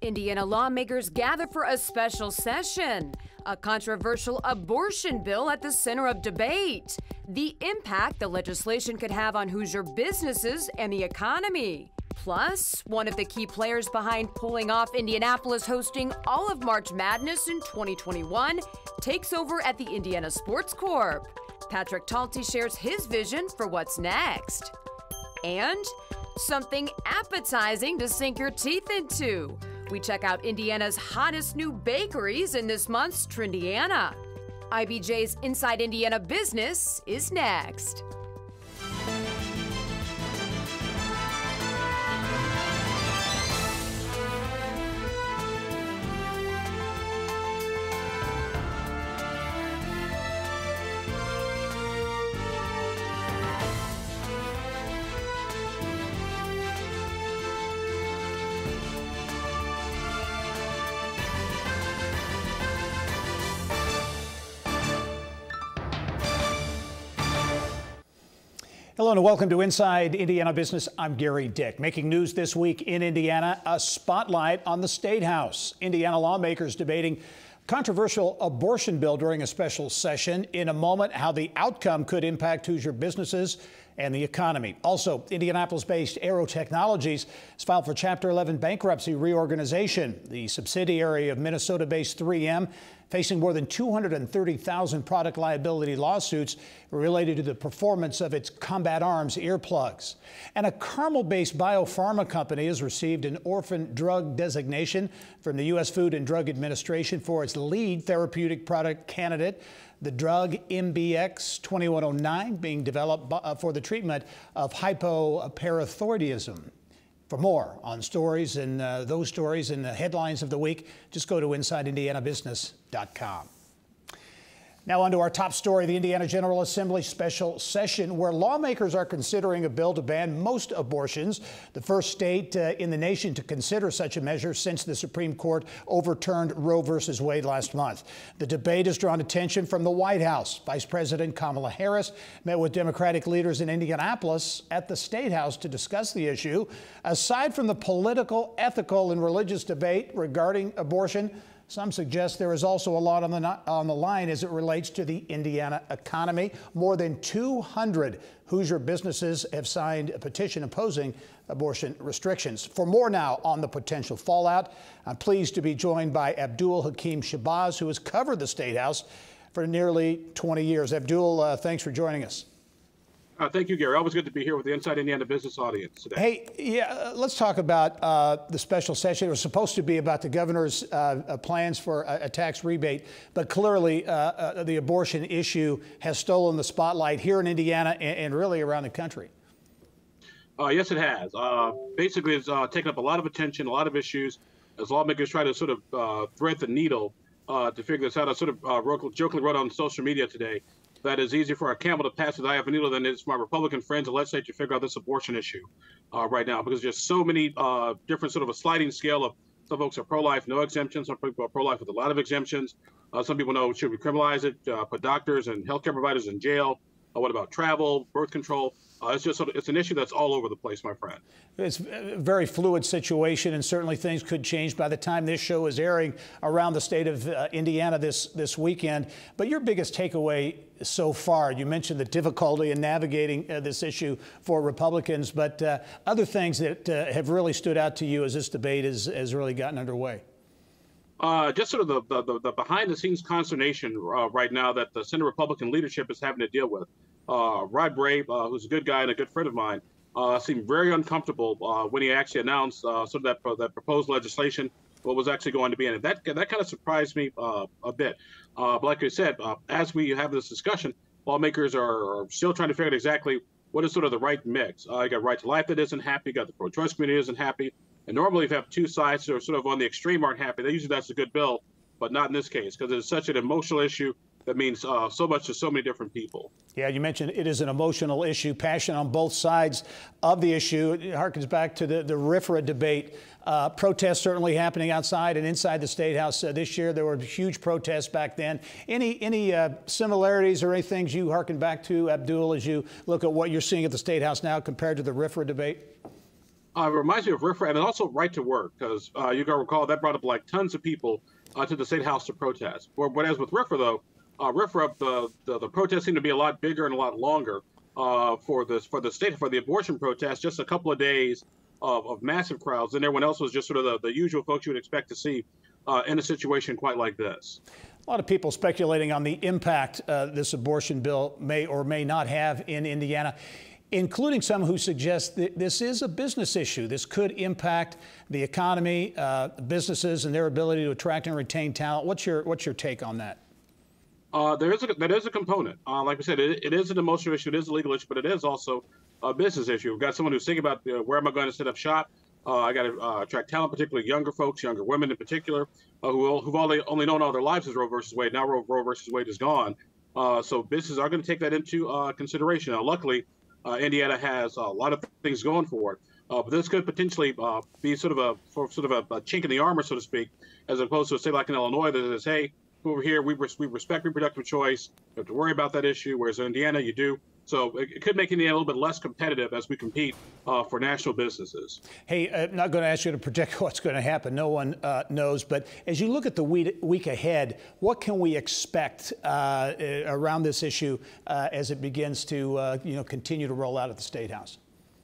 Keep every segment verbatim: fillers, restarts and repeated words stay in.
Indiana lawmakers gather for a special session. A controversial abortion bill at the center of debate. The impact the legislation could have on Hoosier businesses and the economy. Plus, one of the key players behind pulling off Indianapolis hosting all of March Madness in twenty twenty-one takes over at the Indiana Sports Corp. Patrick Talty shares his vision for what's next. And something appetizing to sink your teeth into. We check out Indiana's hottest new bakeries in this month's Trendiana. I B J's Inside Indiana Business is next. Hello and welcome to Inside Indiana Business. I'm Gary Dick. Making news this week in Indiana, a spotlight on the State House. Indiana lawmakers debating controversial abortion bill during a special session. In a moment, how the outcome could impact Hoosier businesses and the economy. Also, Indianapolis-based Aero Technologies has filed for Chapter eleven bankruptcy reorganization. The subsidiary of Minnesota-based three M facing more than two hundred thirty thousand product liability lawsuits related to the performance of its combat arms earplugs. And a Carmel-based biopharma company has received an orphan drug designation from the U S Food and Drug Administration for its lead therapeutic product candidate, the drug M B X twenty-one oh nine, being developed for the treatment of hypoparathyroidism. For more on stories and uh, those stories and the headlines of the week, just go to inside indiana business dot com. Now on to our top story, the Indiana General Assembly special session, where lawmakers are considering a bill to ban most abortions, the first state uh, in the nation to consider such a measure since the Supreme Court overturned Roe versus Wade last month. The debate has drawn attention from the White House. Vice President Kamala Harris met with Democratic leaders in Indianapolis at the State House to discuss the issue. Aside from the political, ethical, and religious debate regarding abortion, some suggest there is also a lot on the, on the line as it relates to the Indiana economy. More than two hundred Hoosier businesses have signed a petition opposing abortion restrictions. For more now on the potential fallout, I'm pleased to be joined by Abdul Hakim Shabazz, who has covered the State House for nearly twenty years. Abdul, uh, thanks for joining us. Uh, thank you, Gary. Always good to be here with the Inside Indiana Business audience today. Hey, yeah, uh, let's talk about uh, the special session. It was supposed to be about the governor's uh, uh, plans for a, a tax rebate, but clearly uh, uh, the abortion issue has stolen the spotlight here in Indiana and, and really around the country. Uh, yes, it has. Uh, basically, it's uh, taken up a lot of attention, a lot of issues, as lawmakers try to sort of uh, thread the needle uh, to figure this out. I sort of uh, wrote, jokingly wrote on social media today that it's easier for a camel to pass the eye of a needle than it is for my Republican friends in the legislature to figure out this abortion issue uh, right now, because there's so many uh, different sort of a sliding scale of some folks are pro-life, no exemptions. Some people are pro-life with a lot of exemptions. Uh, some people know, should we criminalize it, uh, put doctors and healthcare providers in jail? Uh, what about travel, birth control? Uh, it's just sort of, it's an issue that's all over the place, my friend. It's a very fluid situation, and certainly things could change by the time this show is airing around the state of uh, Indiana this this weekend. But your biggest takeaway so far, you mentioned the difficulty in navigating uh, this issue for Republicans, but uh, other things that uh, have really stood out to you as this debate has, has really gotten underway. Uh, just sort of the, the, the behind-the-scenes consternation uh, right now that the Senate Republican leadership is having to deal with. Uh, Rod Brave, uh, who's a good guy and a good friend of mine, uh, seemed very uncomfortable uh, when he actually announced uh, sort of that, uh, that proposed legislation, what was actually going to be in it. That, that kind of surprised me uh, a bit. Uh, but like I said, uh, as we have this discussion, lawmakers are, are still trying to figure out exactly what is sort of the right mix. Uh, you got Right to Life that isn't happy, you got the pro-choice community isn't happy. And normally if you have two sides that are sort of on the extreme aren't happy, usually that's a good bill, but not in this case, because it's such an emotional issue that means uh, so much to so many different people. Yeah, you mentioned it is an emotional issue, passion on both sides of the issue. It harkens back to the, the R F R A debate. Uh, protests certainly happening outside and inside the State House uh, this year. There were huge protests back then. Any any uh, similarities or any things you harken back to, Abdul, as you look at what you're seeing at the State House now compared to the R F R A debate? Uh, it reminds me of RFRA and also Right to Work, because uh, you can recall that brought up like tons of people uh, to the State House to protest. Whereas with RFRA, though, uh, RFRA, the, the the protests seem to be a lot bigger and a lot longer uh, for this for the state for the abortion protest. Just a couple of days of, of massive crowds, and everyone else was just sort of the, the usual folks you would expect to see uh, in a situation quite like this. A lot of people speculating on the impact uh, this abortion bill may or may not have in Indiana, including some who suggest that this is a business issue. This could impact the economy, uh, businesses, and their ability to attract and retain talent. What's your what's your take on that? Uh, there is a that is a component. Uh, like we said, it, it is an emotional issue, it is a legal issue, but it is also a business issue. We've got someone who's thinking about uh, where am I going to set up shop. Uh, I got to uh, attract talent, particularly younger folks, younger women in particular, uh, who who've only only known all their lives as Roe versus Wade. Now Roe, Roe versus Wade is gone, uh, so businesses are going to take that into uh, consideration. Now, luckily, Uh, Indiana has a lot of things going for it, uh, but this could potentially uh, be sort of a sort of a, a chink in the armor, so to speak, as opposed to a state like in Illinois that says, "Hey, over here we res- we respect reproductive choice. You have to worry about that issue." Whereas in Indiana, you do. So it, it could make Indiana a little bit less competitive as we compete uh, for national businesses. Hey, I'm not going to ask you to predict what's going to happen. No one uh, knows. But as you look at the week, week ahead, what can we expect uh, around this issue uh, as it begins to uh, you know continue to roll out at the State House?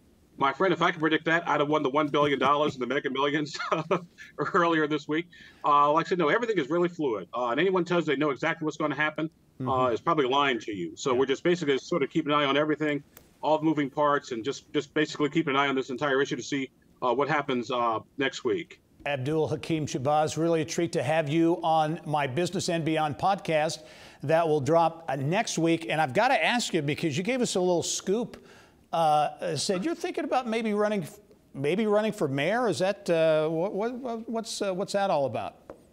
My friend, if I could predict that, I'd have won the one billion dollars in the Mega Millions earlier this week. Uh, like I said, no, everything is really fluid. Uh, and anyone tells you they know exactly what's going to happen mm-hmm. uh, is probably lying to you. So yeah. We're just basically sort of keeping an eye on everything, all the moving parts, and just, just basically keeping an eye on this entire issue to see uh, what happens uh, next week. Abdul Hakim Shabazz, really a treat to have you on my Business and Beyond podcast that will drop uh, next week. And I've got to ask you, because you gave us a little scoop, Uh, said you're thinking about maybe running, maybe running for mayor. Is that uh, what, what, what's uh, what's that all about?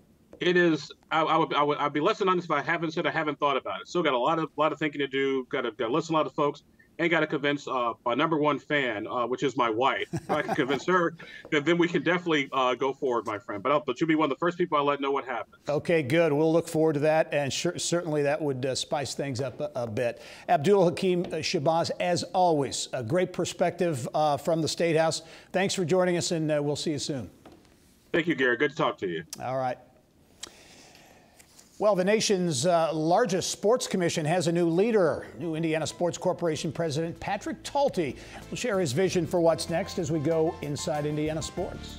It is. I, I would. I would. I'd be less than honest if I haven't said I haven't thought about it. Still got a lot of lot of thinking to do. Got to, got to listen to a lot of folks, and got to convince uh, my number one fan, uh, which is my wife. If I can convince her, then, then we can definitely uh, go forward, my friend. But I'll, but you'll be one of the first people I'll let know what happens. Okay, good. We'll look forward to that, and sure, certainly that would uh, spice things up a, a bit. Abdul Hakim Shabazz, as always, a great perspective uh, from the State House. Thanks for joining us, and uh, we'll see you soon. Thank you, Gary. Good to talk to you. All right. Well, the nation's uh, largest sports commission has a new leader. New Indiana Sports Corporation President Patrick Talty will share his vision for what's next as we go inside Indiana sports.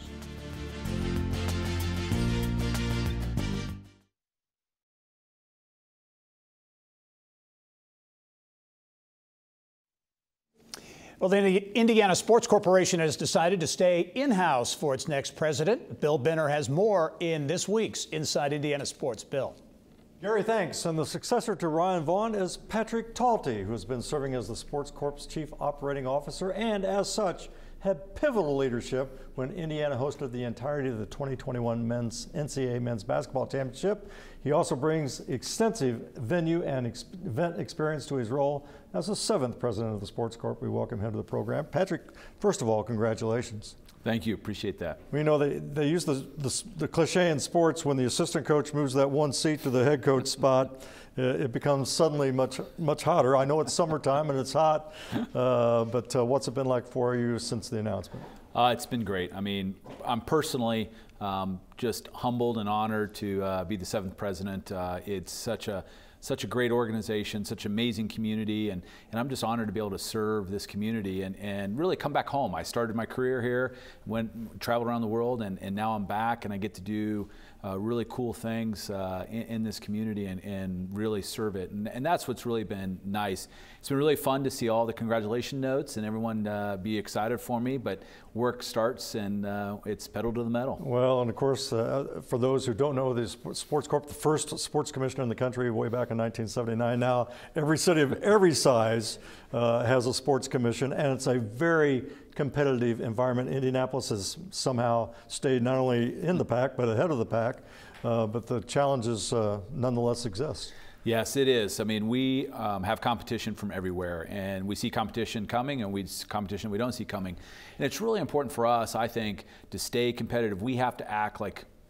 Well, the Indiana Sports Corporation has decided to stay in-house for its next president. Bill Benner has more in this week's Inside Indiana Sports. Bill. Gary, thanks. And the successor to Ryan Vaughn is Patrick Talty, who has been serving as the Sports Corp's Chief Operating Officer and, as such, had pivotal leadership when Indiana hosted the entirety of the twenty twenty-one men's N C double A Men's Basketball Championship. He also brings extensive venue and ex event experience to his role as the seventh president of the Sports Corp. We welcome him to the program. Patrick, first of all, congratulations. Thank you. Appreciate that. We know they, they use the, the, the cliche in sports when the assistant coach moves that one seat to the head coach spot, uh, it becomes suddenly much much hotter. I know it's summertime and it's hot, uh, but uh, what's it been like for you since the announcement? Uh, it's been great. I mean, I'm personally um, just humbled and honored to uh, be the seventh president. Uh, it's such a such a great organization, such an amazing community, and, and I'm just honored to be able to serve this community and, and really come back home. I started my career here, went traveled around the world, and, and now I'm back and I get to do uh, really cool things uh, in, in this community and, and really serve it. And, and that's what's really been nice. It's been really fun to see all the congratulation notes and everyone uh, be excited for me, but work starts and uh, it's pedal to the metal. Well, and of course, uh, for those who don't know, the Sports Corp, the first sports commissioner in the country way back in nineteen seventy-nine. Now, every city of every size uh, has a sports commission, and it's a very competitive environment. Indianapolis has somehow stayed not only in the pack, but ahead of the pack, uh, but the challenges uh, nonetheless exist. Yes, it is. I mean, we um, have competition from everywhere, and we see competition coming, and we see competition we don't see coming. And it's really important for us, I think, to stay competitive. We have to act like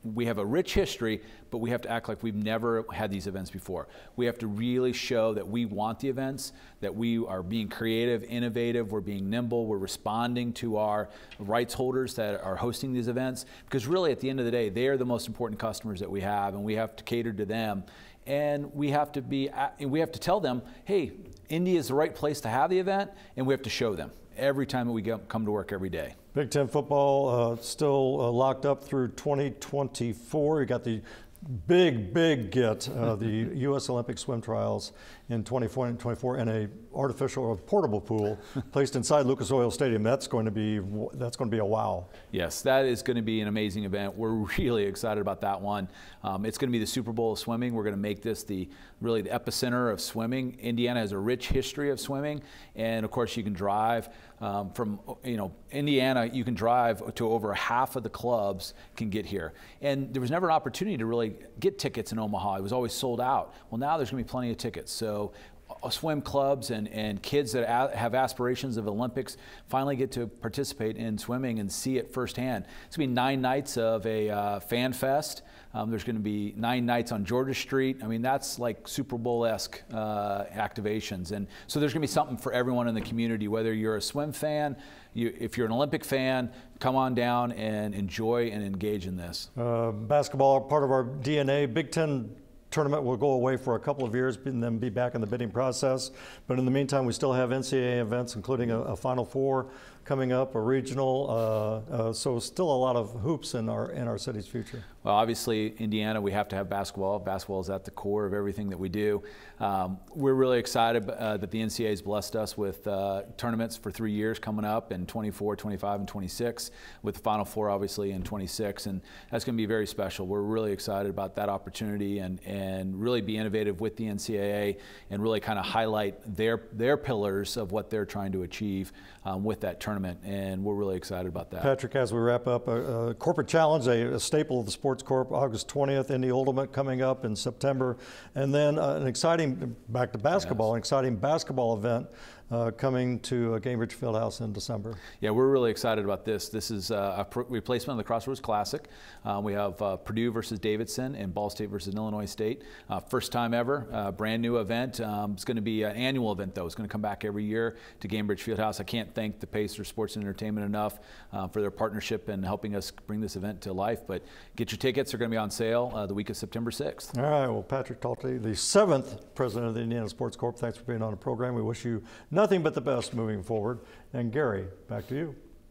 we have a rich history, but we have to act like we've never had these events before. We have to really show that we want the events, that we are being creative, innovative, we're being nimble, we're responding to our rights holders that are hosting these events, because really at the end of the day, they are the most important customers that we have, and we have to cater to them. And we have to be, we have to tell them, hey, Indy is the right place to have the event, and we have to show them every time that we get, come to work every day. Big Ten football uh, still uh, locked up through twenty twenty-four. You got the big, big get, uh, the U S Olympic swim trials in twenty twenty-four in a artificial or portable pool placed inside Lucas Oil Stadium. That's going to be that's going to be a wow. Yes, that is going to be an amazing event. We're really excited about that one. Um, it's going to be the Super Bowl of swimming. We're going to make this the really the epicenter of swimming. Indiana has a rich history of swimming, and of course you can drive um, from you know Indiana. You can drive to over half of the clubs can get here, and there was never an opportunity to really get tickets in Omaha. It was always sold out. Well, now there's going to be plenty of tickets. So swim clubs and, and kids that a have aspirations of Olympics finally get to participate in swimming and see it firsthand. It's going to be nine nights of a uh, fan fest. Um, there's going to be nine nights on Georgia Street. I mean, that's like Super Bowl-esque uh, activations. And so there's going to be something for everyone in the community, whether you're a swim fan, you, if you're an Olympic fan, come on down and enjoy and engage in this. Uh, basketball, part of our D N A. Big Ten tournament will go away for a couple of years and then be back in the bidding process. But in the meantime, we still have N C double A events, including a, a Final Four coming up, a regional. Uh, uh, so still a lot of hoops in our in our city's future. Well, obviously, Indiana, we have to have basketball. Basketball is at the core of everything that we do. Um, we're really excited uh, that the N C double A has blessed us with uh, tournaments for three years coming up in twenty-four, twenty-five, and twenty-six, with the Final Four obviously in twenty-six, and that's going to be very special. We're really excited about that opportunity and, and really be innovative with the N C double A and really kind of highlight their, their pillars of what they're trying to achieve um, with that tournament, and we're really excited about that. Patrick, as we wrap up, a, a corporate challenge, a, a staple of the Sports Corp, August twentieth, Indy Ultimate coming up in September, and then uh, an exciting, back to basketball, yes. an exciting basketball event uh, coming to uh, Gainbridge Fieldhouse in December. Yeah, we're really excited about this. This is uh, a replacement of the Crossroads Classic. Um, we have uh, Purdue versus Davidson and Ball State versus Illinois State. Uh, first time ever, uh, brand new event. Um, it's going to be an annual event though. It's going to come back every year to Gainbridge Fieldhouse. I can't thank the Pacers Sports and Entertainment enough uh, for their partnership and helping us bring this event to life. But get your tickets. They're going to be on sale uh, the week of September sixth. All right. Well, Patrick Talty, the seventh president of the Indiana Sports Corp, thanks for being on the program. We wish you nothing but the best moving forward. And Gary, back to you.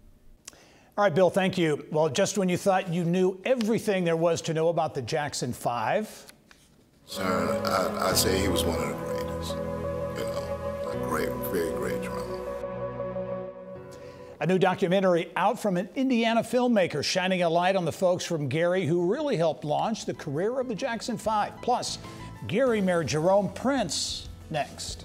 All right, Bill, thank you. Well, just when you thought you knew everything there was to know about the Jackson Five. Sir, I, I'd say he was one of the greatest. You know, a great, very great drummer. A new documentary out from an Indiana filmmaker shining a light on the folks from Gary who really helped launch the career of the Jackson Five. Plus, Gary Mayor Jerome Prince next.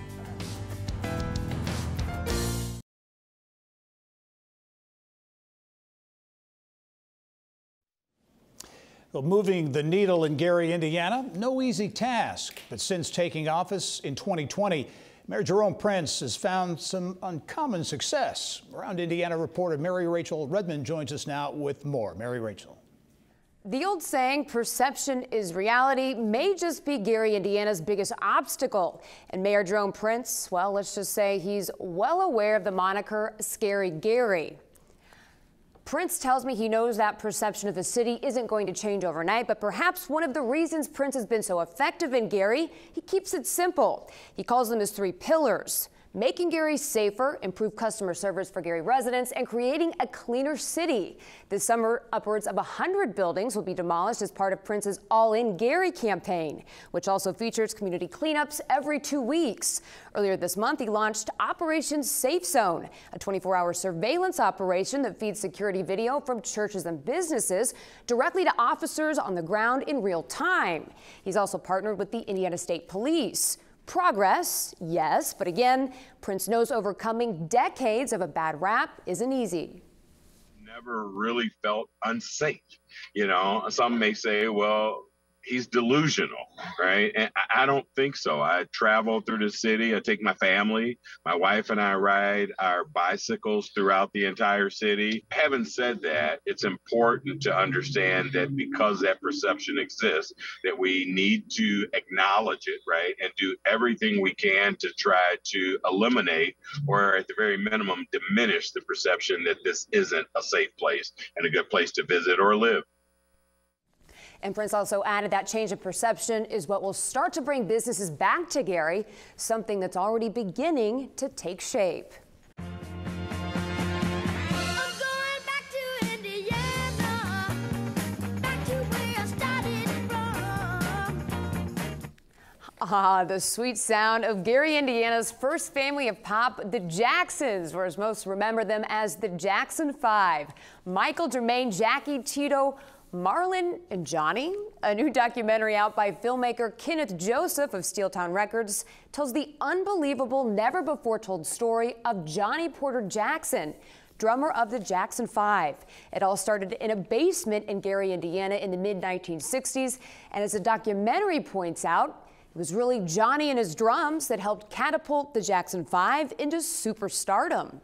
Well, moving the needle in Gary, Indiana, no easy task. But since taking office in twenty twenty, Mayor Jerome Prince has found some uncommon success. Around Indiana reporter Mary Rachel Redmond joins us now with more. Mary Rachel. The old saying, perception is reality, may just be Gary, Indiana's biggest obstacle. And Mayor Jerome Prince, well, let's just say he's well aware of the moniker Scary Gary. Prince tells me he knows that perception of the city isn't going to change overnight, but perhaps one of the reasons Prince has been so effective in Gary, he keeps it simple. He calls them his three pillars: making Gary safer, improve customer service for Gary residents, and creating a cleaner city. This summer, upwards of one hundred buildings will be demolished as part of Prince's All In Gary campaign, which also features community cleanups every two weeks. Earlier this month, he launched Operation Safe Zone, a twenty-four hour surveillance operation that feeds security video from churches and businesses directly to officers on the ground in real time. He's also partnered with the Indiana State Police. Progress, yes, but again, Prince knows overcoming decades of a bad rap isn't easy. Never really felt unsafe. You know, some may say, well, he's delusional, right? And I don't think so. I travel through the city. I take my family. My wife and I ride our bicycles throughout the entire city. Having said that, it's important to understand that because that perception exists, that we need to acknowledge it, right? And do everything we can to try to eliminate, or at the very minimum, diminish the perception that this isn't a safe place and a good place to visit or live. And Prince also added that change of perception is what will start to bring businesses back to Gary, something that's already beginning to take shape. Ah, the sweet sound of Gary, Indiana's first family of pop, the Jacksons, or as most remember them as the Jackson Five. Michael, Jermaine, Jackie, Tito, Marlon, and Johnny. A new documentary out by filmmaker Kenneth Joseph of Steeltown Records tells the unbelievable, never-before-told story of Johnny Porter Jackson, drummer of the Jackson Five. It all started in a basement in Gary, Indiana in the mid nineteen sixties, and as the documentary points out, it was really Johnny and his drums that helped catapult the Jackson Five into superstardom.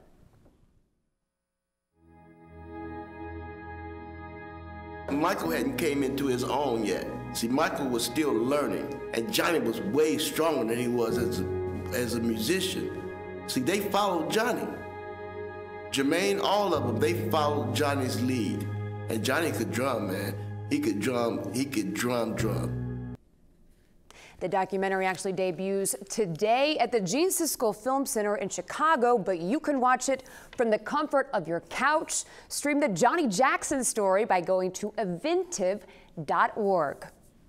Michael hadn't came into his own yet. See, Michael was still learning, and Johnny was way stronger than he was as a, as a musician. See, they followed Johnny. Jermaine, all of them, they followed Johnny's lead. And Johnny could drum, man. He could drum, he could drum, drum. The documentary actually debuts today at the Gene Siskel Film Center in Chicago, but you can watch it from the comfort of your couch. Stream the Johnny Jackson story by going to eventive dot org.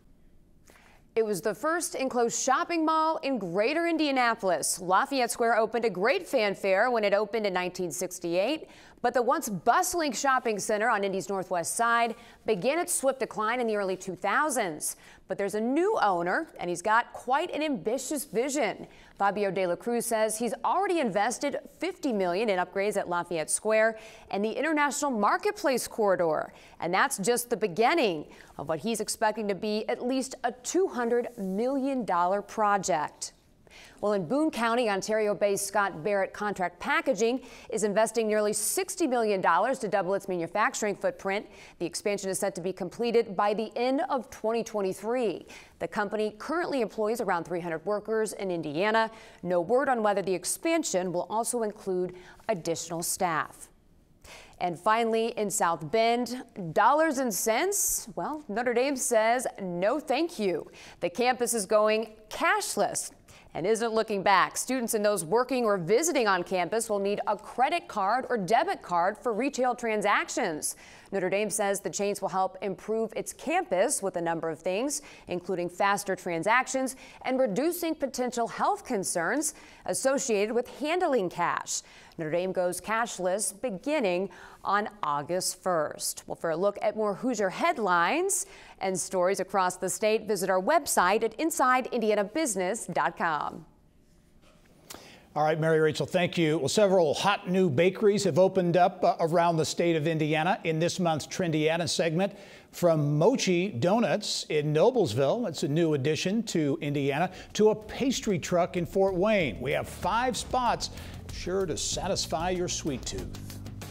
It was the first enclosed shopping mall in Greater Indianapolis. Lafayette Square opened a great fanfare when it opened in nineteen sixty-eight, but the once bustling shopping center on Indy's northwest side began its swift decline in the early two thousands. But there's a new owner, and he's got quite an ambitious vision. Fabio De La Cruz says he's already invested fifty million dollars in upgrades at Lafayette Square and the International Marketplace corridor. And that's just the beginning of what he's expecting to be at least a two hundred million dollars project. Well, in Boone County, Ontario-based Scott Barrett Contract Packaging is investing nearly sixty million dollars to double its manufacturing footprint. The expansion is set to be completed by the end of twenty twenty-three. The company currently employs around three hundred workers in Indiana. No word on whether the expansion will also include additional staff. And finally, in South Bend, dollars and cents? Well, Notre Dame says no thank you. The campus is going cashless and isn't looking back. Students and those working or visiting on campus will need a credit card or debit card for retail transactions. Notre Dame says the change will help improve its campus with a number of things, including faster transactions and reducing potential health concerns associated with handling cash. Notre Dame goes cashless beginning on August first. Well, for a look at more Hoosier headlines and stories across the state, visit our website at inside indiana business dot com. All right, Mary Rachel, thank you. Well, several hot new bakeries have opened up uh, around the state of Indiana in this month's Trendiana segment. From Mochi Donuts in Noblesville, it's a new addition to Indiana, to a pastry truck in Fort Wayne. We have five spots sure to satisfy your sweet tooth.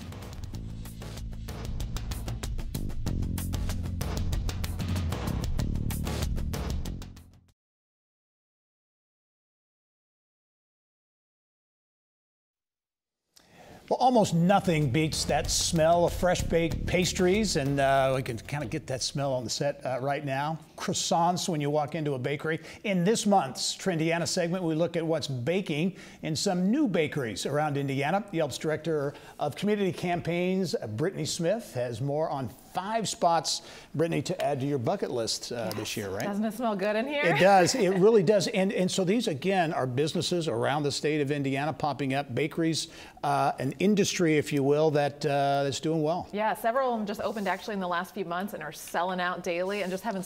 Well, almost nothing beats that smell of fresh baked pastries, and uh, we can kind of get that smell on the set uh, right now. Croissants when you walk into a bakery. In this month's Trendiana segment, we look at what's baking in some new bakeries around Indiana. Yelp's Director of Community Campaigns, Brittany Smith, has more on five spots, Brittany, to add to your bucket list uh, yes. this year, right? Doesn't it smell good in here? It does. It really does. And, and so these, again, are businesses around the state of Indiana popping up, bakeries, uh, an industry, if you will, that uh, that's doing well. Yeah, several of them just opened actually in the last few months and are selling out daily and just having such success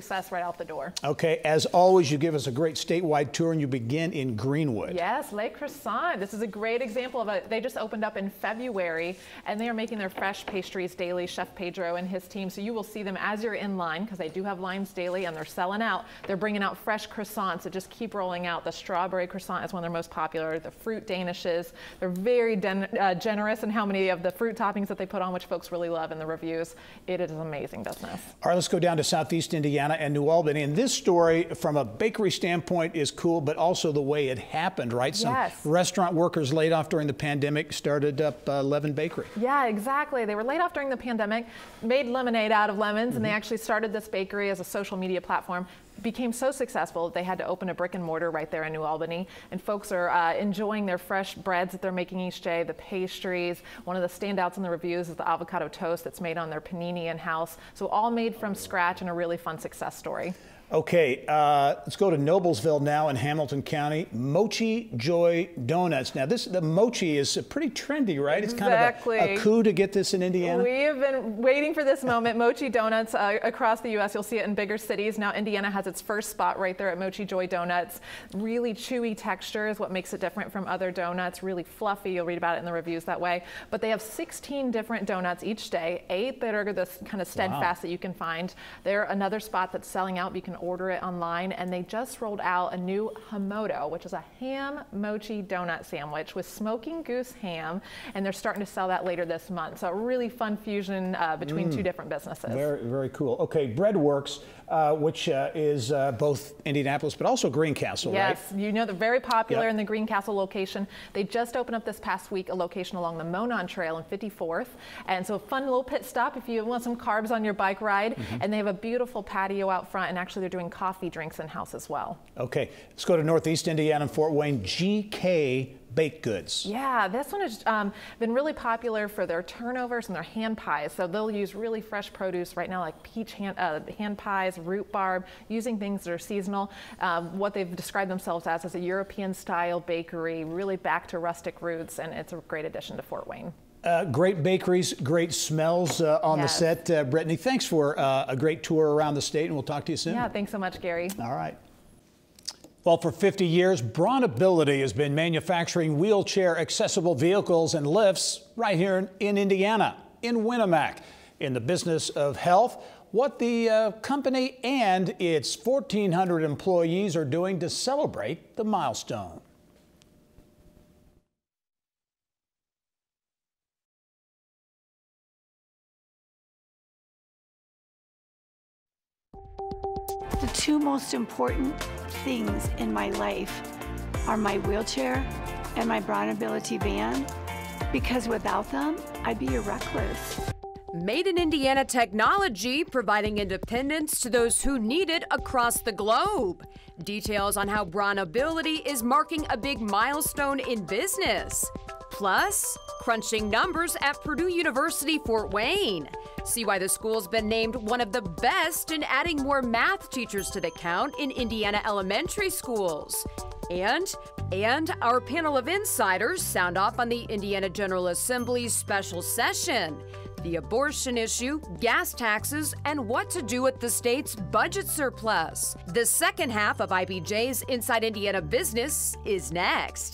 success right out the door. Okay, as always, you give us a great statewide tour, and you begin in Greenwood. Yes, Le Croissant. This is a great example of a, they just opened up in February, and they are making their fresh pastries daily, Chef Pedro and his team. So you will see them as you're in line, because they do have lines daily, and they're selling out. They're bringing out fresh croissants that just keep rolling out. The strawberry croissant is one of their most popular. The fruit danishes. They're very uh, generous in how many of the fruit toppings that they put on, which folks really love in the reviews. It is amazing business. All right, let's go down to Southeast Indiana and New Albany. And this story, from a bakery standpoint, is cool, but also the way it happened, right? Some yes. restaurant workers laid off during the pandemic started up uh, Levin Bakery. Yeah, exactly. They were laid off during the pandemic, made lemonade out of lemons, mm-hmm. and they actually started this bakery as a social media platform. Became so successful, they had to open a brick and mortar right there in New Albany, and folks are uh, enjoying their fresh breads that they're making each day, the pastries. One of the standouts in the reviews is the avocado toast that's made on their panini in-house. So all made from scratch, and a really fun success story. Okay, uh, let's go to Noblesville now in Hamilton County. Mochi Joy Donuts. Now, this the mochi is pretty trendy, right? It's exactly. kind of a, a coup to get this in Indiana. We have been waiting for this moment. Mochi Donuts uh, across the U S You'll see it in bigger cities. Now, Indiana has its first spot right there at Mochi Joy Donuts. Really chewy texture is what makes it different from other donuts. Really fluffy. You'll read about it in the reviews that way. But they have sixteen different donuts each day. Eight that are the kind of steadfast wow. that you can find. They're another spot that's selling out. You can order it online, and they just rolled out a new Hamoto, which is a ham mochi donut sandwich with smoking goose ham, and they're starting to sell that later this month. So a really fun fusion uh, between mm. two different businesses. Very, very cool. Okay, Breadworks, uh, which uh, is uh, both Indianapolis but also Greencastle, yes, right? Yes, you know they're very popular yep. in the Greencastle location. They just opened up this past week a location along the Monon Trail in fifty-fourth, and so a fun little pit stop if you want some carbs on your bike ride. Mm-hmm. And they have a beautiful patio out front, and actually they're doing coffee drinks in-house as well. Okay, let's go to Northeast Indiana and Fort Wayne. G K Baked Goods. Yeah, this one has um, been really popular for their turnovers and their hand pies. So they'll use really fresh produce right now, like peach hand, uh, hand pies, rhubarb, using things that are seasonal. Um, what they've described themselves as is a European-style bakery, really back to rustic roots, and it's a great addition to Fort Wayne. Uh, great bakeries, great smells uh, on yes. the set. Uh, Brittany, thanks for uh, a great tour around the state, and we'll talk to you soon. Yeah, thanks so much, Gary. All right. Well, for fifty years, Bronability has been manufacturing wheelchair accessible vehicles and lifts right here in, in Indiana, in Winamac, in the business of health. What the uh, company and its fourteen hundred employees are doing to celebrate the milestone. The two most important things in my life are my wheelchair and my Bronability van, because without them, I'd be a recluse. Made in Indiana technology, providing independence to those who need it across the globe. Details on how Bronability is marking a big milestone in business. Plus, crunching numbers at Purdue University Fort Wayne. See why the school's been named one of the best in adding more math teachers to the count in Indiana elementary schools. And, and our panel of insiders sound off on the Indiana General Assembly's special session. The abortion issue, gas taxes, and what to do with the state's budget surplus. The second half of I B J's Inside Indiana Business is next.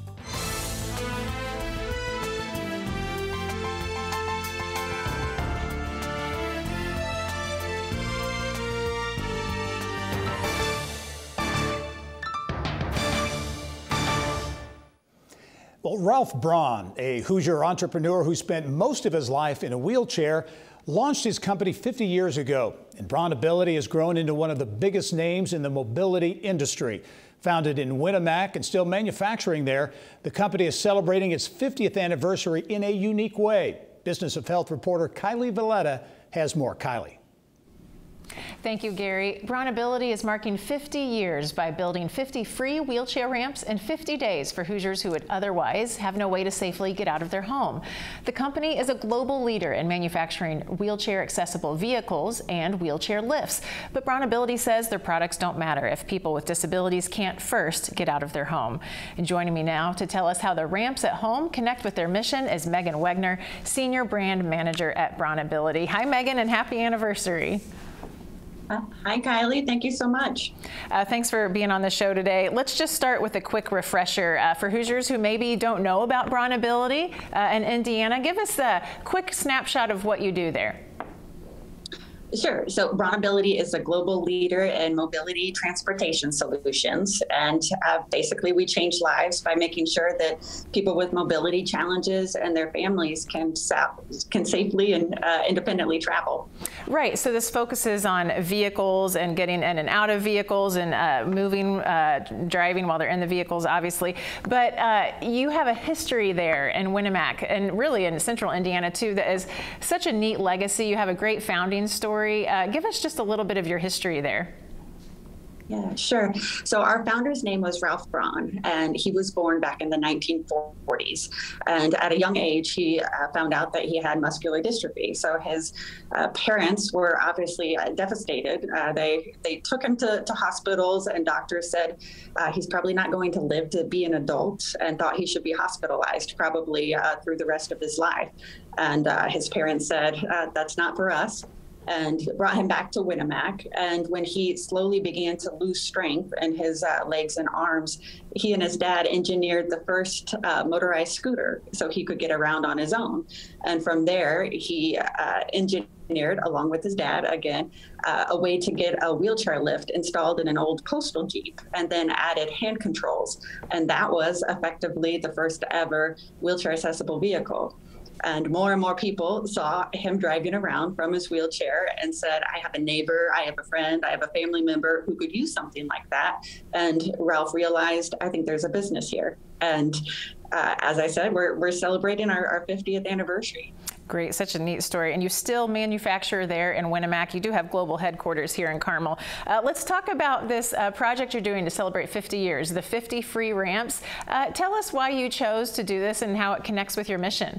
Well, Ralph Braun, a Hoosier entrepreneur who spent most of his life in a wheelchair, launched his company fifty years ago, and Bronability has grown into one of the biggest names in the mobility industry. Founded in Winamac and still manufacturing there, the company is celebrating its fiftieth anniversary in a unique way. Business of Health reporter Kylie Valletta has more. Kylie. Thank you, Gary. Bronability is marking fifty years by building fifty free wheelchair ramps in fifty days for Hoosiers who would otherwise have no way to safely get out of their home. The company is a global leader in manufacturing wheelchair accessible vehicles and wheelchair lifts. But Bronability says their products don't matter if people with disabilities can't first get out of their home. And joining me now to tell us how the ramps at home connect with their mission is Megan Wegner, Senior Brand Manager at Bronability. Hi, Megan, and happy anniversary. Uh, hi, Kylie. Thank you so much. Uh, thanks for being on the show today. Let's just start with a quick refresher uh, for Hoosiers who maybe don't know about Brawnability uh, in Indiana. Give us a quick snapshot of what you do there. Sure. So Brawnability is a global leader in mobility transportation solutions. And uh, basically, we change lives by making sure that people with mobility challenges and their families can, sa can safely and uh, independently travel. Right. So this focuses on vehicles and getting in and out of vehicles and uh, moving, uh, driving while they're in the vehicles, obviously. But uh, you have a history there in Winamac and really in central Indiana, too, that is such a neat legacy. You have a great founding story. Uh, give us just a little bit of your history there. Yeah, sure. So our founder's name was Ralph Braun, and he was born back in the nineteen forties. And at a young age, he uh, found out that he had muscular dystrophy. So his uh, parents were obviously uh, devastated. Uh, they they took him to, to hospitals, and doctors said uh, he's probably not going to live to be an adult, and thought he should be hospitalized probably uh, through the rest of his life. And uh, his parents said, uh, that's not for us, and brought him back to Winamac. And when he slowly began to lose strength in his uh, legs and arms, he and his dad engineered the first uh, motorized scooter so he could get around on his own. And from there, he uh, engineered, along with his dad again, uh, a way to get a wheelchair lift installed in an old postal Jeep, and then added hand controls. And that was effectively the first ever wheelchair accessible vehicle. And more and more people saw him driving around from his wheelchair and said, I have a neighbor, I have a friend, I have a family member who could use something like that. And Ralph realized, I think there's a business here. And uh, as I said, we're, we're celebrating our, our fiftieth anniversary. Great, such a neat story. And you still manufacture there in Winamac. You do have global headquarters here in Carmel. Uh, let's talk about this uh, project you're doing to celebrate fifty years, the fifty free ramps. Uh, tell us why you chose to do this and how it connects with your mission.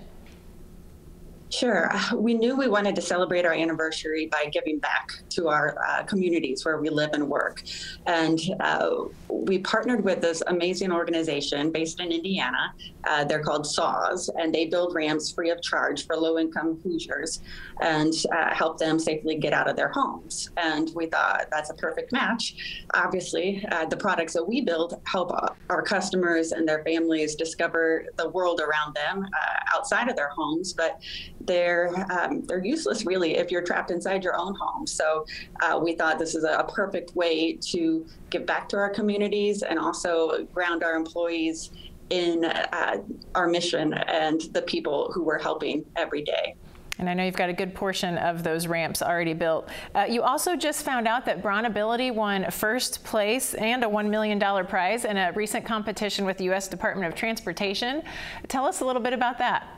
Sure. We knew we wanted to celebrate our anniversary by giving back to our uh, communities where we live and work. And uh, we partnered with this amazing organization based in Indiana. Uh, they're called S A W S, and they build ramps free of charge for low-income Hoosiers and uh, help them safely get out of their homes. And we thought that's a perfect match. Obviously, uh, the products that we build help our customers and their families discover the world around them uh, outside of their homes, but they're um, they're useless really if you're trapped inside your own home. So uh, we thought this is a, a perfect way to give back to our communities and also ground our employees in uh, our mission and the people who we're helping every day. And I know you've got a good portion of those ramps already built. Uh, you also just found out that Brawnability won first place and a one million dollar prize in a recent competition with the U S Department of Transportation. Tell us a little bit about that.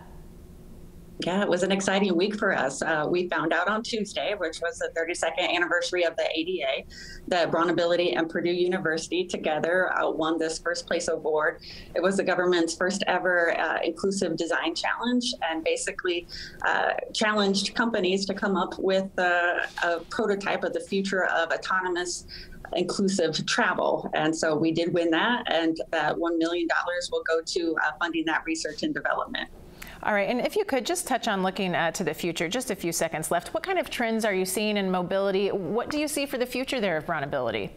Yeah, it was an exciting week for us. Uh, we found out on Tuesday, which was the thirty-second anniversary of the A D A, that Brawnability and Purdue University together uh, won this first place award. It was the government's first ever uh, inclusive design challenge, and basically uh, challenged companies to come up with uh, a prototype of the future of autonomous inclusive travel. And so we did win that, and that one million dollars will go to uh, funding that research and development. All right, and if you could just touch on looking uh, to the future, just a few seconds left. What kind of trends are you seeing in mobility? What do you see for the future there of Brawnability?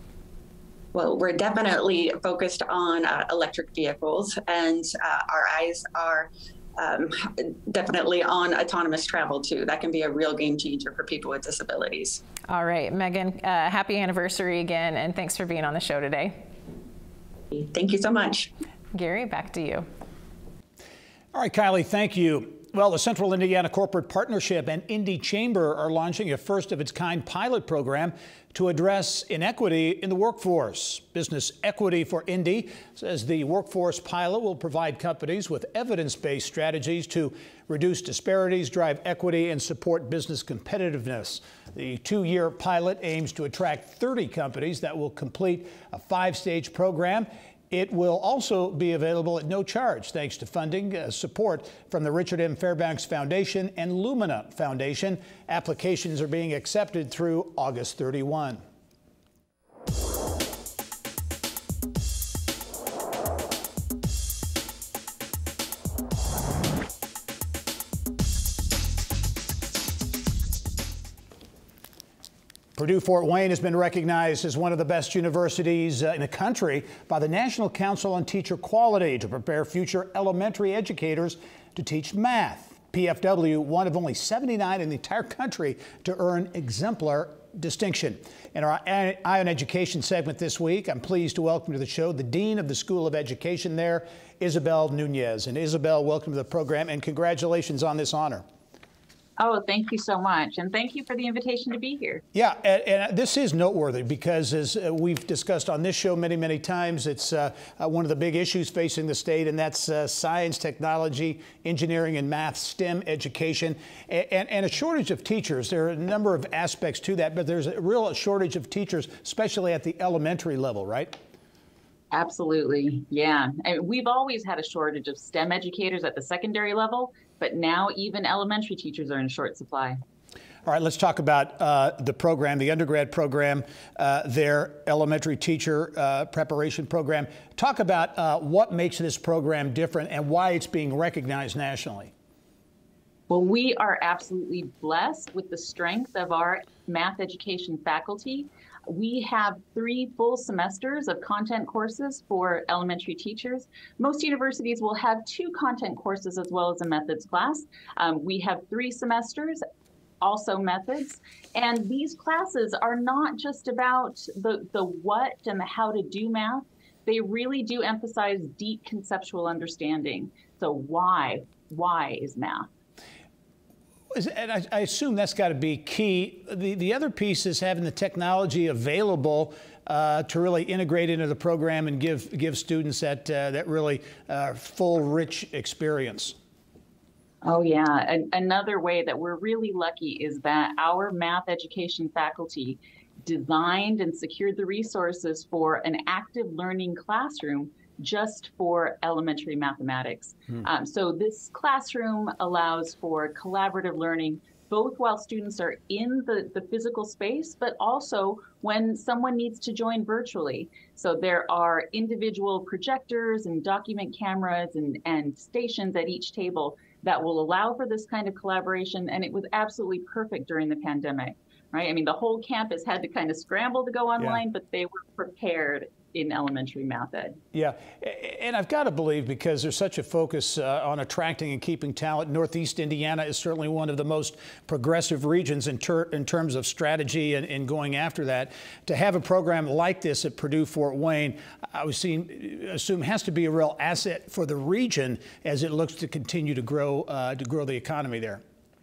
Well, we're definitely focused on uh, electric vehicles, and uh, our eyes are um, definitely on autonomous travel too. That can be a real game changer for people with disabilities. All right, Megan, uh, happy anniversary again, and thanks for being on the show today. Thank you so much. Gary, back to you. All right, Kylie, thank you. Well, the Central Indiana Corporate Partnership and Indy Chamber are launching a first-of-its-kind pilot program to address inequity in the workforce. Business Equity for Indy says the workforce pilot will provide companies with evidence-based strategies to reduce disparities, drive equity, and support business competitiveness. The two-year pilot aims to attract thirty companies that will complete a five-stage program. It will also be available at no charge thanks to funding uh, support from the Richard M. Fairbanks Foundation and Lumina Foundation. Applications are being accepted through August thirty-first. Purdue-Fort Wayne has been recognized as one of the best universities uh, in the country by the National Council on Teacher Quality to prepare future elementary educators to teach math. P F W, one of only seventy-nine in the entire country to earn exemplar distinction. In our Eye on Education segment this week, I'm pleased to welcome to the show the Dean of the School of Education there, Isabel Nunez. And Isabel, welcome to the program and congratulations on this honor. Oh, thank you so much. And thank you for the invitation to be here. Yeah, and, and this is noteworthy because, as we've discussed on this show many, many times, it's uh, uh, one of the big issues facing the state, and that's uh, science, technology, engineering, and math, STEM education, and, and, and a shortage of teachers. There are a number of aspects to that, but there's a real shortage of teachers, especially at the elementary level, right? Absolutely, yeah. And we've always had a shortage of STEM educators at the secondary level, but now even elementary teachers are in short supply. All right, let's talk about uh, the program, the undergrad program, uh, their elementary teacher uh, preparation program. Talk about uh, what makes this program different and why it's being recognized nationally. Well, we are absolutely blessed with the strength of our math education faculty. We have three full semesters of content courses for elementary teachers. Most universities will have two content courses as well as a methods class. Um, we have three semesters, also methods. And these classes are not just about the, the what and the how to do math. They really do emphasize deep conceptual understanding. So why? Why is math? And I, I assume that's got to be key. The, the other piece is having the technology available uh, to really integrate into the program and give give students that uh, that really uh, full, rich experience. Oh yeah, and another way that we're really lucky is that our math education faculty designed and secured the resources for an active learning classroom just for elementary mathematics. Hmm. Um, so this classroom allows for collaborative learning, both while students are in the, the physical space, but also when someone needs to join virtually. So there are individual projectors and document cameras and, and stations at each table that will allow for this kind of collaboration, and it was absolutely perfect during the pandemic, right? I mean, the whole campus had to kind of scramble to go online, yeah. but they were prepared in elementary math ed. Yeah, and I've got to believe, because there's such a focus uh, on attracting and keeping talent, Northeast Indiana is certainly one of the most progressive regions in, ter in terms of strategy and, and going after that. To have a program like this at Purdue-Fort Wayne, I would seem, assume has to be a real asset for the region as it looks to continue to grow, uh, to grow the economy there.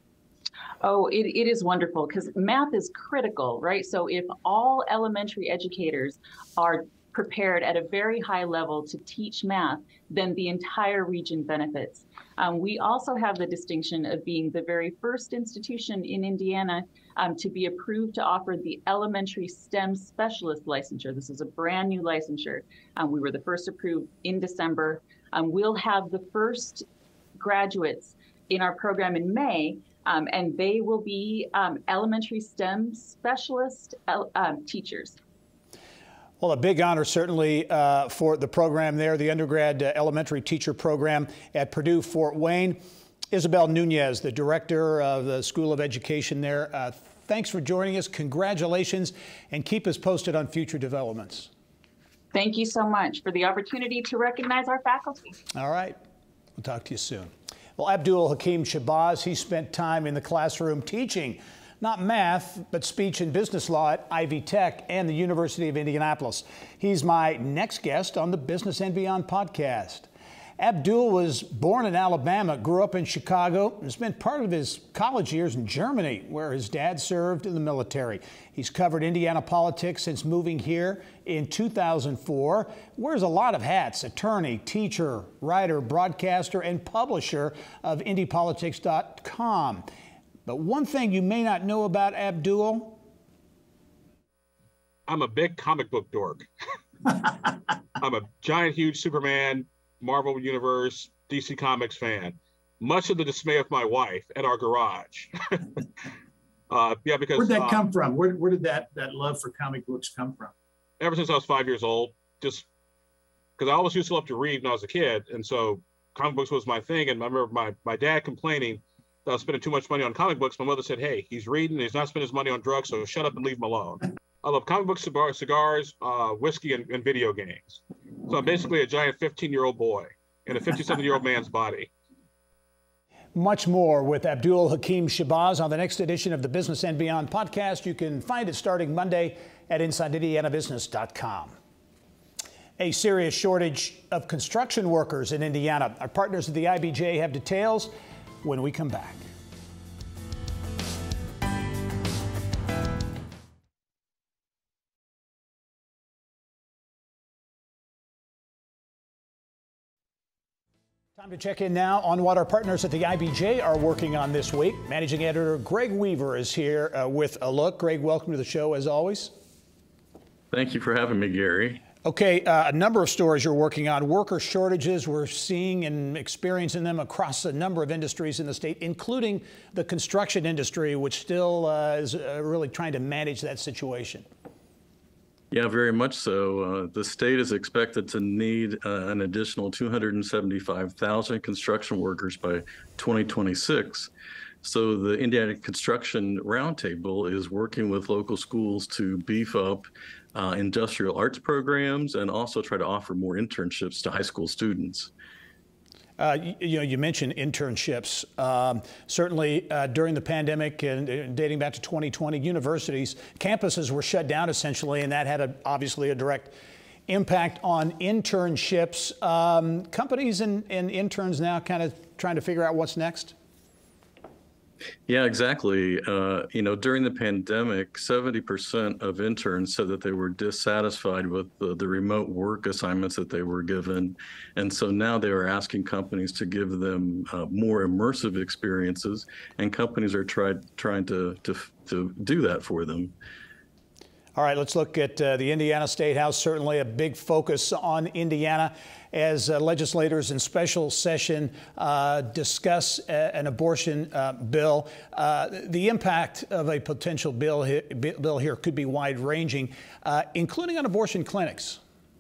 Oh, it, it is wonderful because math is critical, right? So if all elementary educators are prepared at a very high level to teach math, then the entire region benefits. Um, we also have the distinction of being the very first institution in Indiana um, to be approved to offer the elementary STEM specialist licensure. This is a brand new licensure. Um, we were the first approved in December. Um, we'll have the first graduates in our program in May, um, and they will be um, elementary STEM specialist um, teachers. Well, a big honor certainly uh, for the program there, the undergrad uh, elementary teacher program at Purdue-Fort Wayne. Isabel Nunez, the director of the School of Education there. Uh, thanks for joining us. Congratulations, and keep us posted on future developments. Thank you so much for the opportunity to recognize our faculty. All right. We'll talk to you soon. Well, Abdul Hakim Shabazz, he spent time in the classroom teaching not math, but speech and business law at Ivy Tech and the University of Indianapolis. He's my next guest on the Business and Beyond podcast. Abdul was born in Alabama, grew up in Chicago, and spent part of his college years in Germany, where his dad served in the military. He's covered Indiana politics since moving here in two thousand four. Wears a lot of hats: attorney, teacher, writer, broadcaster, and publisher of Indy Politics dot com. But one thing you may not know about Abdul: I'm a big comic book dork. I'm a giant, huge Superman, Marvel Universe, D C Comics fan, much to the dismay of my wife at our garage. uh, yeah, because where'd that uh, come from? Where, where did that that love for comic books come from? Ever since I was five years old, just because I always used to love to read when I was a kid, and so comic books was my thing. And I remember my my dad complaining uh, spending too much money on comic books, my mother said, hey, he's reading, he's not spending his money on drugs, so shut up and leave him alone. I love comic books, cigar, cigars, uh, whiskey, and, and video games. So I'm basically a giant fifteen-year-old boy in a fifty-seven-year-old man's body. Much more with Abdul Hakim Shabazz on the next edition of the Business and Beyond podcast. You can find it starting Monday at inside indiana business dot com. A serious shortage of construction workers in Indiana. Our partners at the I B J have details when we come back. Time to check in now on what our partners at the I B J are working on this week. Managing editor Greg Weaver is here uh, with a look. Greg, welcome to the show as always. Thank you for having me, Gary. Okay, uh, a number of stories you're working on. Worker shortages, we're seeing and experiencing them across a number of industries in the state, including the construction industry, which still uh, is uh, really trying to manage that situation. Yeah, very much so. Uh, the state is expected to need uh, an additional two hundred seventy-five thousand construction workers by twenty twenty-six. So the Indiana Construction Roundtable is working with local schools to beef up uh, industrial arts programs and also try to offer more internships to high school students. Uh, you, you know, you mentioned internships. Um, certainly uh, during the pandemic and uh, dating back to twenty twenty, universities, campuses were shut down essentially, and that had a, obviously a direct impact on internships. Um, companies and, and interns now kind of trying to figure out what's next. Yeah, exactly. Uh, you know, during the pandemic, seventy percent of interns said that they were dissatisfied with the, the remote work assignments that they were given. And so now they are asking companies to give them uh, more immersive experiences, and companies are tried, trying to, to, to do that for them. All right, let's look at uh, the Indiana State House. Certainly a big focus on Indiana as uh, legislators in special session uh, discuss a, an abortion uh, bill. Uh, the impact of a potential bill, he, bill here could be wide-ranging, uh, including on abortion clinics.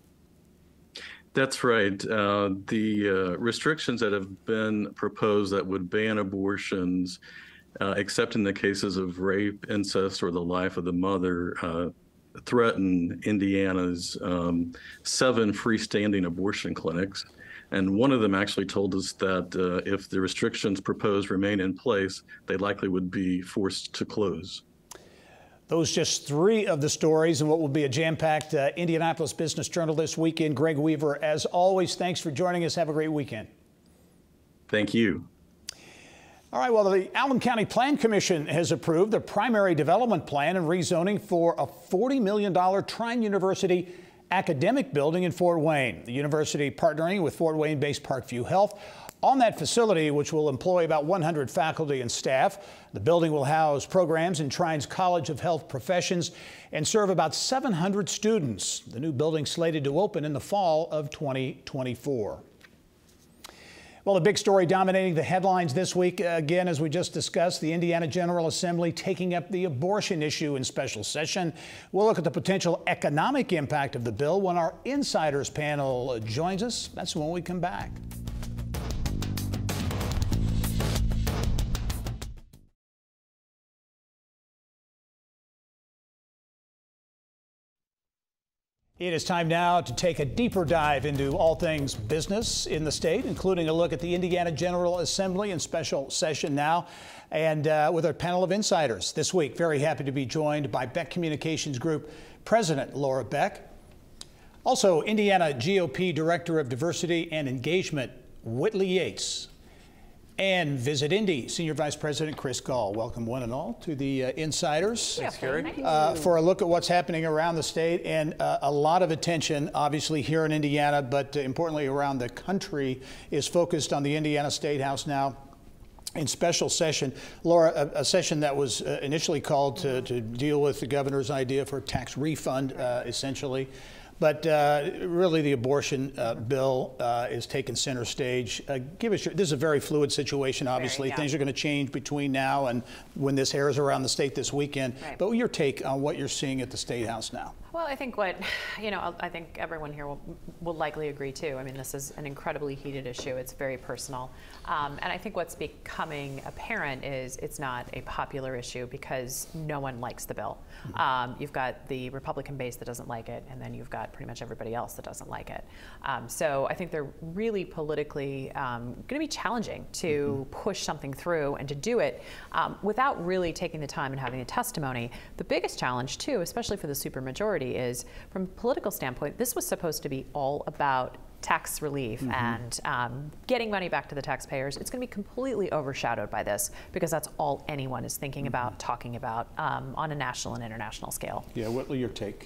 That's right. Uh, the uh, restrictions that have been proposed that would ban abortions, uh, except in the cases of rape, incest, or the life of the mother, uh, threaten Indiana's um, seven freestanding abortion clinics. And one of them actually told us that uh, if the restrictions proposed remain in place, they likely would be forced to close. Those just three of the stories in what will be a jam-packed uh, Indianapolis Business Journal this weekend. Greg Weaver, as always, thanks for joining us. Have a great weekend. Thank you. All right, well, the Allen County Plan Commission has approved the primary development plan and rezoning for a forty million dollar Trine University academic building in Fort Wayne. The university partnering with Fort Wayne-based Parkview Health on that facility, which will employ about one hundred faculty and staff. The building will house programs in Trine's College of Health Professions and serve about seven hundred students. The new building slated to open in the fall of twenty twenty-four. Well, a big story dominating the headlines this week, again, as we just discussed, the Indiana General Assembly taking up the abortion issue in special session. We'll look at the potential economic impact of the bill when our Insiders panel joins us. That's when we come back. It is time now to take a deeper dive into all things business in the state, including a look at the Indiana General Assembly in special session now, and uh, with our panel of insiders this week. Very happy to be joined by Beck Communications Group President Laura Beck. Also, Indiana G O P Director of Diversity and Engagement Whitley Yates. And Visit Indy Senior Vice President Chris Gall. Welcome one and all to the uh, Insiders. Thanks, Gary. Uh, for a look at what's happening around the state, and uh, a lot of attention, obviously, here in Indiana, but uh, importantly around the country, is focused on the Indiana State House now in special session. Laura, a, a session that was uh, initially called to, to deal with the governor's idea for a tax refund, uh, essentially. But uh, really, the abortion uh, bill uh, is taking center stage. Uh, give us your, this is a very fluid situation, obviously. Very, yeah. Things are going to change between now and when this airs around the state this weekend. Right. But your take on what you're seeing at the State House now. Well, I think what, you know, I think everyone here will, will likely agree too. I mean, this is an incredibly heated issue. It's very personal. Um, and I think what's becoming apparent is it's not a popular issue because no one likes the bill. Um, you've got the Republican base that doesn't like it, and then you've got pretty much everybody else that doesn't like it. Um, so I think they're really politically um, going to be challenging to push something through and to do it um, without really taking the time and having a testimony. The biggest challenge too, especially for the supermajority, is from a political standpoint, this was supposed to be all about tax relief mm-hmm. and um, getting money back to the taxpayers. It's going to be completely overshadowed by this because that's all anyone is thinking mm-hmm. about, talking about um, on a national and international scale. Yeah, Whitley, your take?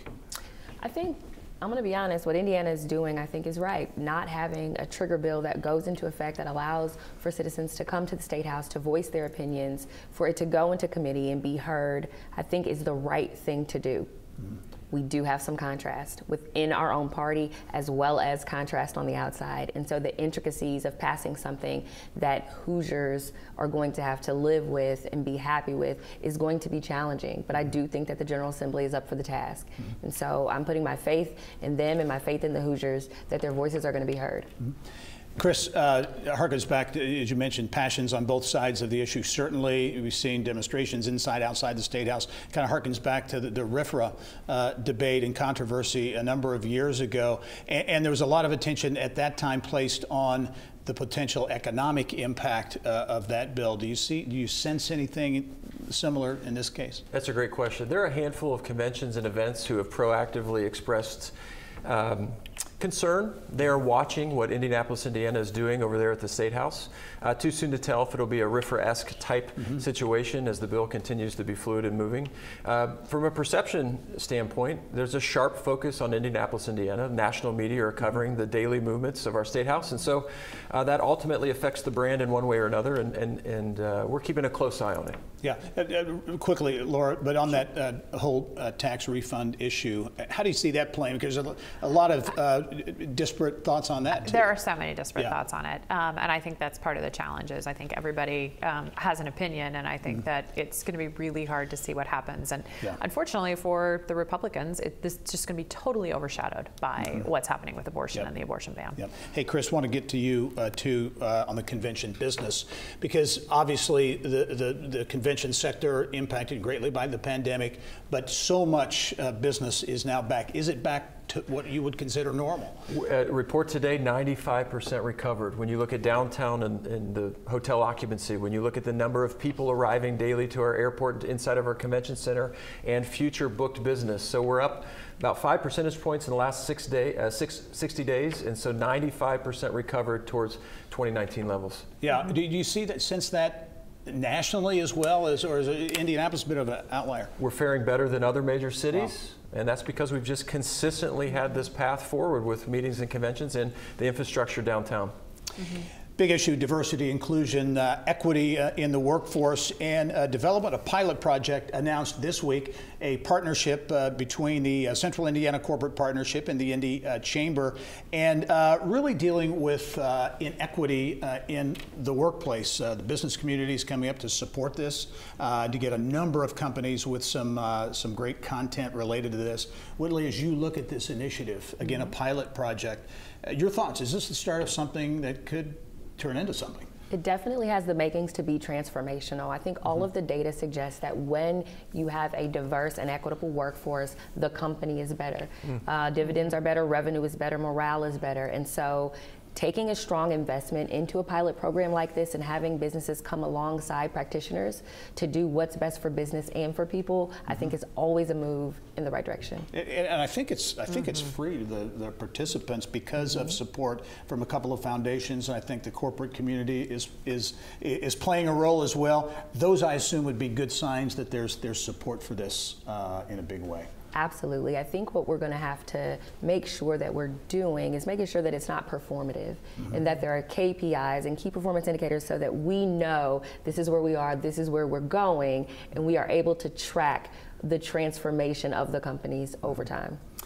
I think, I'm going to be honest, what Indiana is doing, I think, is right. Not having a trigger bill that goes into effect that allows for citizens to come to the State House to voice their opinions, for it to go into committee and be heard, I think is the right thing to do. Mm-hmm. We do have some contrast within our own party as well as contrast on the outside. And so the intricacies of passing something that Hoosiers are going to have to live with and be happy with is going to be challenging. But I do think that the General Assembly is up for the task. Mm-hmm. And so I'm putting my faith in them and my faith in the Hoosiers that their voices are going to be heard. Mm-hmm. Chris, uh, harkens back to, as you mentioned, passions on both sides of the issue. Certainly, we've seen demonstrations inside, outside the State House. Kind of harkens back to the, the R F R A uh, debate and controversy a number of years ago. And, and there was a lot of attention at that time placed on the potential economic impact uh, of that bill. Do you see, do you sense anything similar in this case? That's a great question. There are a handful of conventions and events who have proactively expressed um, concern. They are watching what Indianapolis, Indiana is doing over there at the State House. Uh, too soon to tell if it'll be a R F R A-esque type mm-hmm. situation as the bill continues to be fluid and moving. Uh, from a perception standpoint, there's a sharp focus on Indianapolis, Indiana. National media are covering the daily movements of our State House, and so uh, that ultimately affects the brand in one way or another, and, and, and uh, we're keeping a close eye on it. Yeah, uh, uh, quickly, Laura, but on that uh, whole uh, tax refund issue, how do you see that playing? Because there's a, a lot of uh, disparate thoughts on that, too. There are so many disparate yeah. thoughts on it, um, and I think that's part of the challenges. I think everybody um, has an opinion, and I think mm. that it's going to be really hard to see what happens. And yeah. unfortunately for the Republicans, it, this is just going to be totally overshadowed by mm-hmm. what's happening with abortion yep. and the abortion ban. Yep. Hey, Chris, want to get to you, uh, too, uh, on the convention business, because obviously the, the, the convention sector impacted greatly by the pandemic, but so much uh, business is now back. Is it back to what you would consider normal? Uh, report today, ninety-five percent recovered. When you look at downtown and, and the hotel occupancy, when you look at the number of people arriving daily to our airport inside of our convention center and future booked business. So we're up about five percentage points in the last six day, uh, six, sixty days, and so ninety-five percent recovered towards twenty nineteen levels. Yeah, mm-hmm. do you see that, sense that nationally as well, as, or is Indianapolis a bit of an outlier? We're faring better than other major cities. Wow. And that's because we've just consistently had this path forward with meetings and conventions and the infrastructure downtown. Mm-hmm. Big issue, diversity, inclusion, uh, equity uh, in the workforce, and uh, development, a pilot project announced this week, a partnership uh, between the uh, Central Indiana Corporate Partnership and the Indy uh, Chamber, and uh, really dealing with uh, inequity uh, in the workplace. Uh, the business community is coming up to support this, uh, to get a number of companies with some, uh, some great content related to this. Whitley, as you look at this initiative, again, mm-hmm. a pilot project, uh, your thoughts, is this the start of something that could turn into something? It definitely has the makings to be transformational. I think all mm-hmm. of the data suggests that when you have a diverse and equitable workforce, the company is better. Mm. Uh, dividends are better, revenue is better, morale is better. And so taking a strong investment into a pilot program like this and having businesses come alongside practitioners to do what's best for business and for people, mm-hmm. I think is always a move in the right direction. And, and I think it's I think mm-hmm. it's free to the, the participants because mm-hmm. of support from a couple of foundations. And I think the corporate community is is is playing a role as well. Those, I assume, would be good signs that there's there's support for this uh, in a big way. Absolutely. I think what we're going to have to make sure that we're doing is making sure that it's not performative mm-hmm. and that there are K P Is and key performance indicators so that we know this is where we are, this is where we're going, and we are able to track the transformation of the companies over time.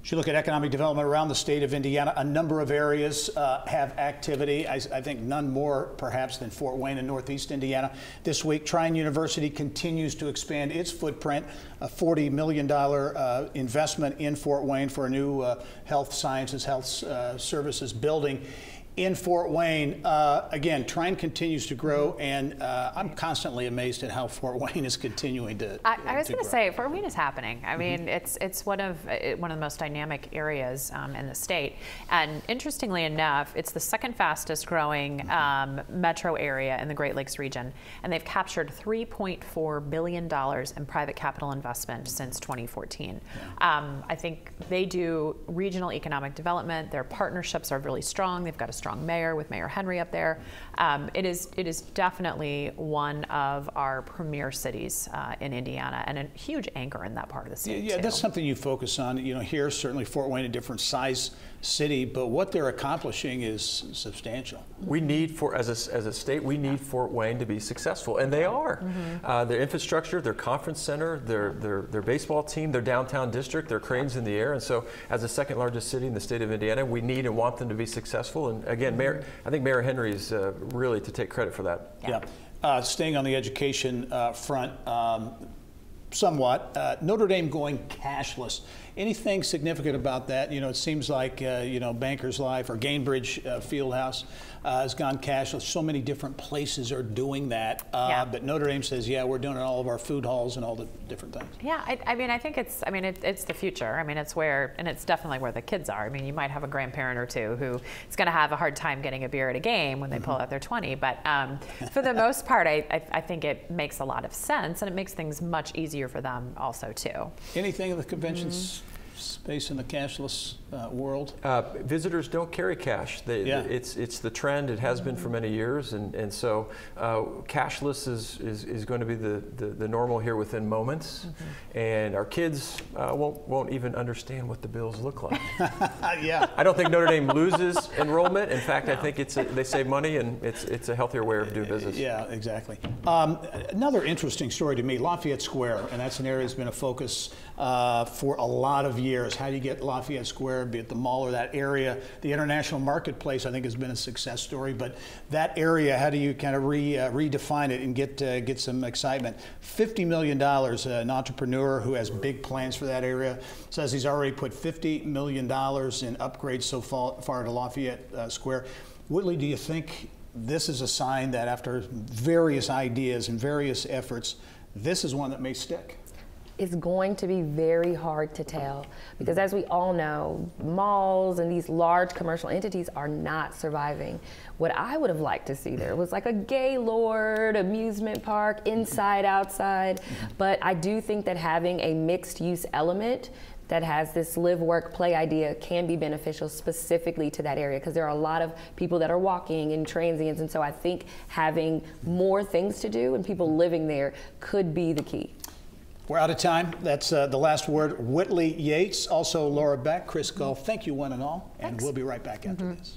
As you look at economic development around the state of Indiana, a number of areas uh, have activity. I, I think none more perhaps than Fort Wayne in Northeast Indiana. This week, Trine University continues to expand its footprint, a forty million dollars uh, investment in Fort Wayne for a new uh, health sciences, health uh, services building in Fort Wayne. Uh, again, Trine continues to grow, and uh, I'm constantly amazed at how Fort Wayne is continuing to. I, I was to going to grow. say, Fort Wayne is happening. I mean, Mm-hmm. it's it's one of uh, one of the most dynamic areas um, in the state, and interestingly enough, it's the second fastest growing um, metro area in the Great Lakes region, and they've captured three point four billion dollars in private capital investment since twenty fourteen. Yeah. Um, I think they do regional economic development. Their partnerships are really strong. They've got a strong mayor with Mayor Henry up there. Um, it is it is definitely one of our premier cities uh, in Indiana, and a huge anchor in that part of the state. Yeah, too. that's something you focus on. You know, here certainly Fort Wayne, a different size city, but what they're accomplishing is substantial. We need, for as a, as a state, we need Fort Wayne to be successful, and they are. Mm-hmm. uh, their infrastructure, their conference center, their, their their baseball team, their downtown district, their cranes in the air, and so as the second largest city in the state of Indiana, we need and want them to be successful. And again, Mayor, I think Mayor Henry is uh, really to take credit for that. Yeah. yeah. Uh, staying on the education uh, front, um, somewhat, uh, Notre Dame going cashless. Anything significant about that? You know, it seems like, uh, you know, Bankers Life or Gainbridge uh, Fieldhouse uh, has gone cashless. So many different places are doing that. Uh, yeah. But Notre Dame says, yeah, we're doing it in all of our food halls and all the different things. Yeah, I, I mean, I think it's, I mean, it, it's the future. I mean, it's where, and it's definitely where the kids are. I mean, you might have a grandparent or two who is going to have a hard time getting a beer at a game when they mm-hmm. pull out their twenty. But um, for the most part, I, I, I think it makes a lot of sense, and it makes things much easier for them also, too. Anything in the conventions? Mm-hmm. Space in the cashless uh, world? Uh, visitors don't carry cash. They, yeah. It's it's the trend. It has been for many years, and and so uh, cashless is, is is going to be the, the, the normal here within moments, mm-hmm. and our kids uh, won't won't even understand what the bills look like. Yeah. I don't think Notre Dame loses enrollment. In fact, no. I think it's a, they save money, and it's it's a healthier way of doing business. Yeah, exactly. Um, another interesting story to me, Lafayette Square, and that's an area that's been a focus uh, for a lot of years. How do you get Lafayette Square, be it the mall or that area? The International Marketplace, I think, has been a success story, but that area, how do you kind of re, uh, redefine it and get uh, get some excitement? fifty million dollars, uh, an entrepreneur who has big plans for that area says he's already put fifty million dollars in upgrades so far, far to Lafayette uh, Square. Whitley, do you think this is a sign that after various ideas and various efforts, this is one that may stick? It's going to be very hard to tell, because as we all know, malls and these large commercial entities are not surviving. What I would have liked to see there was like a Gaylord amusement park, inside, outside, but I do think that having a mixed use element that has this live, work, play idea can be beneficial specifically to that area, because there are a lot of people that are walking and transients, and so I think having more things to do and people living there could be the key. We're out of time. That's uh, the last word. Whitley Yates, also Laura Beck, Chris Gulf. Thank you one and all, and Thanks. We'll be right back after mm-hmm. this.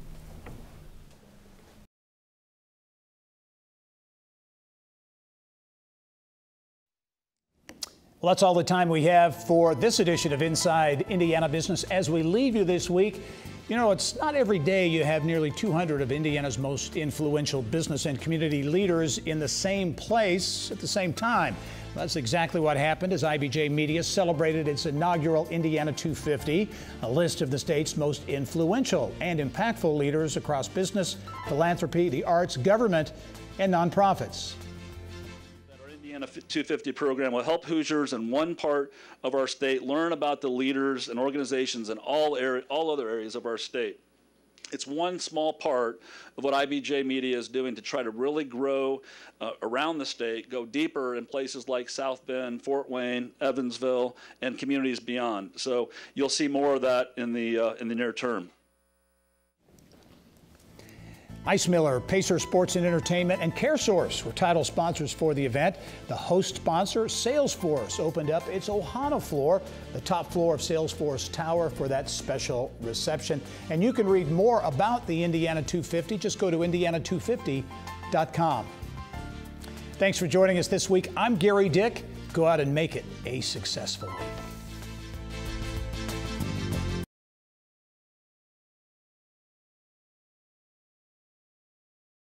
Well, that's all the time we have for this edition of Inside Indiana Business. As we leave you this week, you know, it's not every day you have nearly two hundred of Indiana's most influential business and community leaders in the same place at the same time. That's exactly what happened as I B J Media celebrated its inaugural Indiana two fifty, a list of the state's most influential and impactful leaders across business, philanthropy, the arts, government, and nonprofits. Our Indiana two fifty program will help Hoosiers in one part of our state learn about the leaders and organizations in all, area, all other areas of our state. It's one small part of what I B J Media is doing to try to really grow uh, around the state, go deeper in places like South Bend, Fort Wayne, Evansville, and communities beyond. So you'll see more of that in the, uh, in the near term. Ice Miller, Pacer Sports and Entertainment, and CareSource were title sponsors for the event. The host sponsor, Salesforce, opened up its Ohana floor, the top floor of Salesforce Tower, for that special reception. And you can read more about the Indiana two fifty. Just go to indiana two fifty dot com. Thanks for joining us this week. I'm Gary Dick. Go out and make it a successful week.